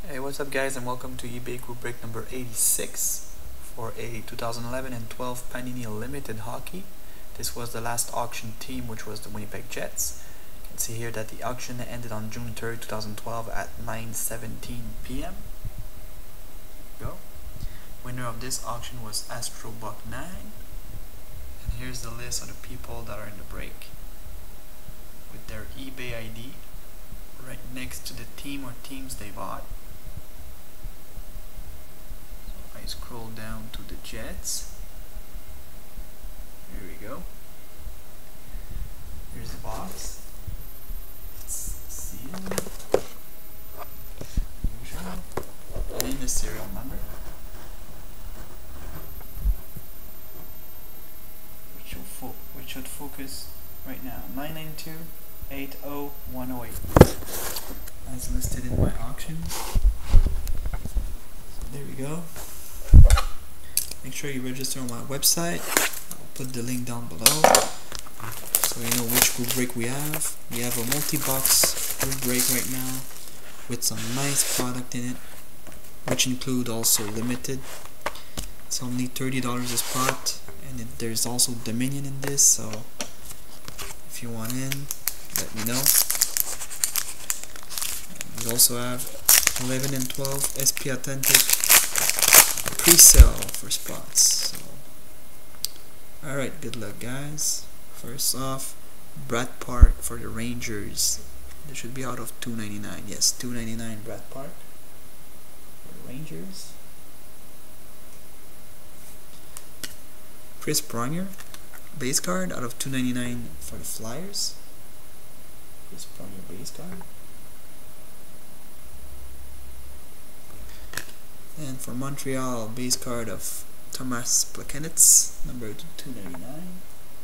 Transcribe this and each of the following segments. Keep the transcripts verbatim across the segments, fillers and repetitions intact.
Hey, what's up guys, and welcome to eBay group break number eighty-six for a two thousand eleven and twelve Panini Limited Hockey. This was the last auction team, which was the Winnipeg Jets. You can see here that the auction ended on June third, two thousand twelve at nine seventeen p m Go. Winner of this auction was Astro Buck nine. And here's the list of the people that are in the break with their eBay I D right next to the team or teams they bought. I scroll down to the Jets. Here we go. Here's the box. It's sealed. Usual. And the serial number, which should, fo which should focus right now. nine nine two eight zero one zero eight. As listed in my auction. So there we go. Make sure you register on my website. I'll put the link down below so you know which group break we have. We have a multi-box group break right now with some nice product in it, which include also limited. It's only thirty dollars a spot, and it, there's also Dominion in this, so if you want in, let me know. And we also have eleven and twelve S P Authentic pre-sale for spots. So, alright, good luck guys. First off, Brad Park for the Rangers. This should be out of two ninety-nine. Yes, two ninety-nine Brad Park for the Rangers. Chris Pronger, base card out of two ninety-nine for the Flyers. Chris Pronger base card. And for Montreal, base card of Thomas Plaquenitz, number two ninety-nine.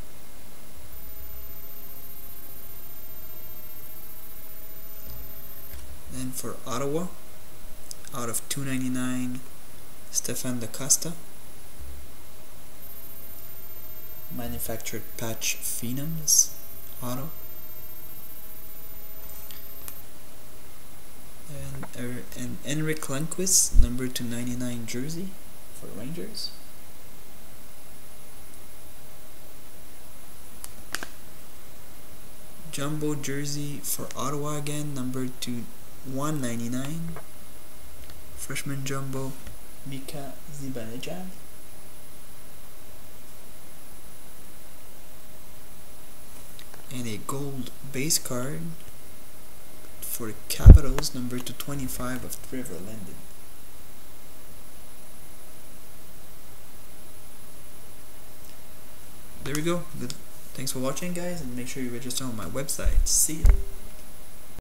And for Ottawa, out of two ninety-nine, Stefan DaCosta. Manufactured patch Phenoms, auto. And, uh, and Henrik Lundqvist, number two ninety-nine jersey for Rangers. Jumbo jersey for Ottawa again, number two one ninety-nine. Freshman jumbo Mika Zibanejad. And a gold base card for the Capitals, number two twenty-five of Trevor Linden. There we go. Good. Thanks for watching guys, and make sure you register on my website. See ya.